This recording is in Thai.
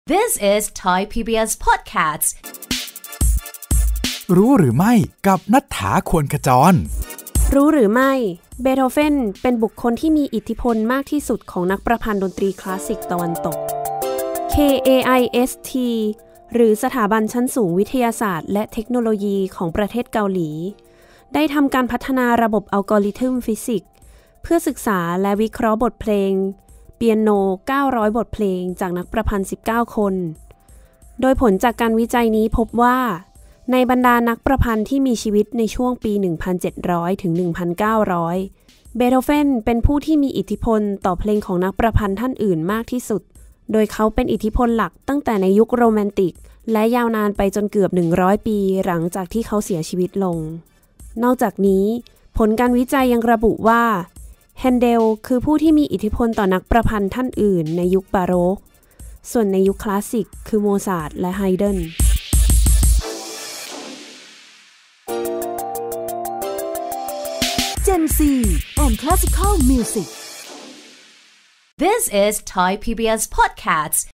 This is Thai PBS Podcast รู้หรือไม่กับณัฐฐา ควรขจรรู้หรือไม่เบโธเฟนเป็นบุคคลที่มีอิทธิพลมากที่สุดของนักประพันธ์ดนตรีคลาสสิกตะวันตก KAIST หรือสถาบันชั้นสูงวิทยาศาสตร์และเทคโนโลยีของประเทศเกาหลีได้ทำการพัฒนาระบบอัลกอริทึมฟิสิกส์เพื่อศึกษาและวิเคราะห์บทเพลงเปียโน 900 บทเพลงจากนักประพันธ์ 19 คน โดยผลจากการวิจัยนี้พบว่าในบรรดานักประพันธ์ที่มีชีวิตในช่วงปี 1700 ถึง 1900 เบโธเฟนเป็นผู้ที่มีอิทธิพลต่อเพลงของนักประพันธ์ท่านอื่นมากที่สุด โดยเขาเป็นอิทธิพลหลักตั้งแต่ในยุคโรแมนติกและยาวนานไปจนเกือบ 100 ปีหลังจากที่เขาเสียชีวิตลง นอกจากนี้ผลการวิจัยยังระบุว่าแฮนเดลคือผู้ที่มีอิทธิพลต่อนักประพันธ์ท่านอื่นในยุคบาโรกส่วนในยุคคลาสสิกคือโมซาร์ทและไฮเดน Gen Z and Classical Music This is Thai PBS Podcast